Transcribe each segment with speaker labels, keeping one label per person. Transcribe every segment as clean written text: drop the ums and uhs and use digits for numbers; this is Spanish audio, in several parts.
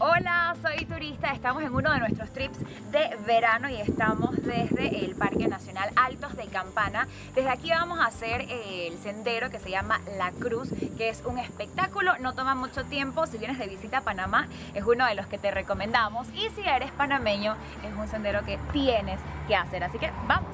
Speaker 1: Hola, soy turista, estamos en uno de nuestros trips de verano y estamos desde el Parque Nacional Altos de Campana. Desde aquí vamos a hacer el sendero que se llama La Cruz, que es un espectáculo, no toma mucho tiempo. Si vienes de visita a Panamá, es uno de los que te recomendamos, y si eres panameño, es un sendero que tienes que hacer, así que vamos.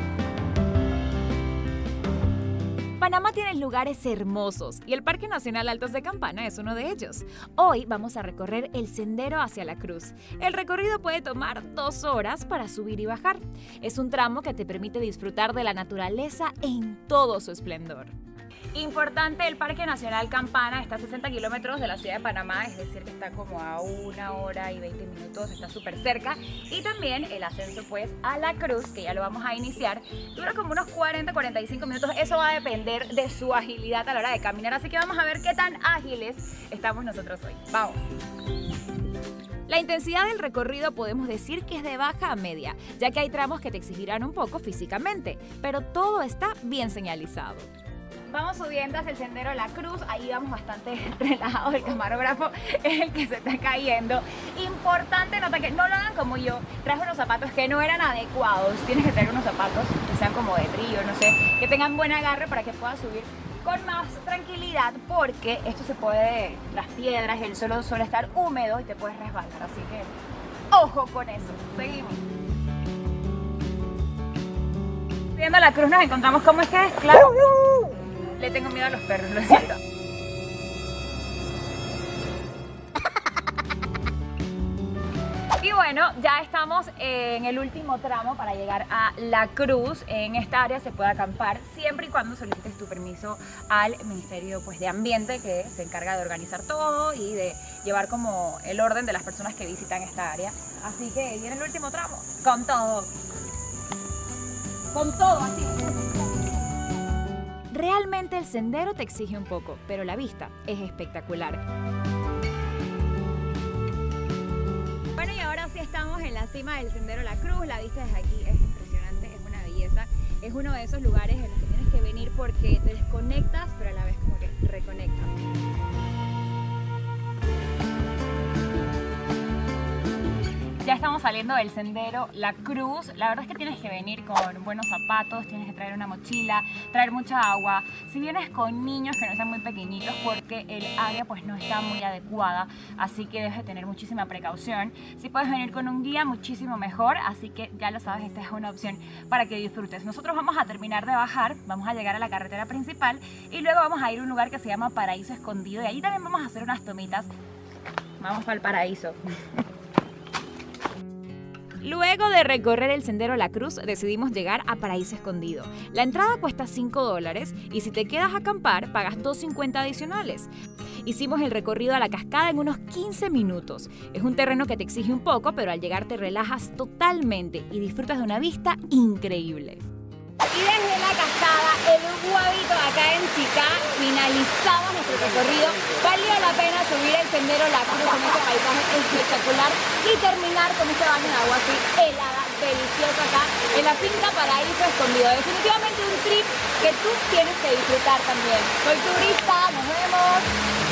Speaker 1: Panamá tiene lugares hermosos y el Parque Nacional Altos de Campana es uno de ellos. Hoy vamos a recorrer el sendero hacia la Cruz. El recorrido puede tomar 2 horas para subir y bajar. Es un tramo que te permite disfrutar de la naturaleza en todo su esplendor. Importante, el Parque Nacional Campana está a 60 kilómetros de la ciudad de Panamá, es decir que está como a 1 hora y 20 minutos, está súper cerca. Y también el ascenso pues a la Cruz, que ya lo vamos a iniciar, dura como unos 40-45 minutos. Eso va a depender de su agilidad a la hora de caminar, así que vamos a ver qué tan ágiles estamos nosotros hoy. ¡Vamos! La intensidad del recorrido podemos decir que es de baja a media, ya que hay tramos que te exigirán un poco físicamente, pero todo está bien señalizado. Vamos subiendo hacia el sendero La Cruz, ahí vamos bastante relajados, el camarógrafo es el que se está cayendo. Importante nota que no lo hagan como yo, traje unos zapatos que no eran adecuados, tienes que traer unos zapatos que sean como de brillo, no sé, que tengan buen agarre para que puedas subir con más tranquilidad, porque esto se puede, las piedras, el suelo suele estar húmedo y te puedes resbalar, así que ojo con eso. Seguimos. Viendo La Cruz nos encontramos, ¿cómo es que es? Claro. Le tengo miedo a los perros, lo siento. Y bueno, ya estamos en el último tramo para llegar a La Cruz. En esta área se puede acampar siempre y cuando solicites tu permiso al Ministerio pues, de Ambiente, que se encarga de organizar todo y de llevar como el orden de las personas que visitan esta área. Así que viene el último tramo, con todo. Con todo, así. Realmente el sendero te exige un poco, pero la vista es espectacular. Bueno, y ahora sí estamos en la cima del sendero La Cruz. La vista desde aquí es impresionante, es una belleza. Es uno de esos lugares en los que tienes que venir porque te desconectas, pero a la vez como que reconectas. Ya estamos saliendo del sendero La Cruz. La verdad es que tienes que venir con buenos zapatos, tienes que traer una mochila, traer mucha agua. Si vienes con niños que no sean muy pequeñitos, porque el área pues no está muy adecuada, así que debes de tener muchísima precaución. Si puedes venir con un guía, muchísimo mejor, así que ya lo sabes, esta es una opción para que disfrutes. Nosotros vamos a terminar de bajar, vamos a llegar a la carretera principal y luego vamos a ir a un lugar que se llama Paraíso Escondido y ahí también vamos a hacer unas tomitas. Vamos para el paraíso. Luego de recorrer el sendero La Cruz, decidimos llegar a Paraíso Escondido. La entrada cuesta $5 y si te quedas a acampar, pagas $2.50 adicionales. Hicimos el recorrido a la cascada en unos 15 minutos. Es un terreno que te exige un poco, pero al llegar te relajas totalmente y disfrutas de una vista increíble. Y desde la cascada, el Guavito acá en Chicá, finalizamos nuestro recorrido. Valió la pena subir el sendero La Cruz con este paisaje espectacular y terminar con este baño de agua así helada, delicioso acá en la finca Paraíso Escondido. Definitivamente un trip que tú tienes que disfrutar también. Soy turista, nos vemos.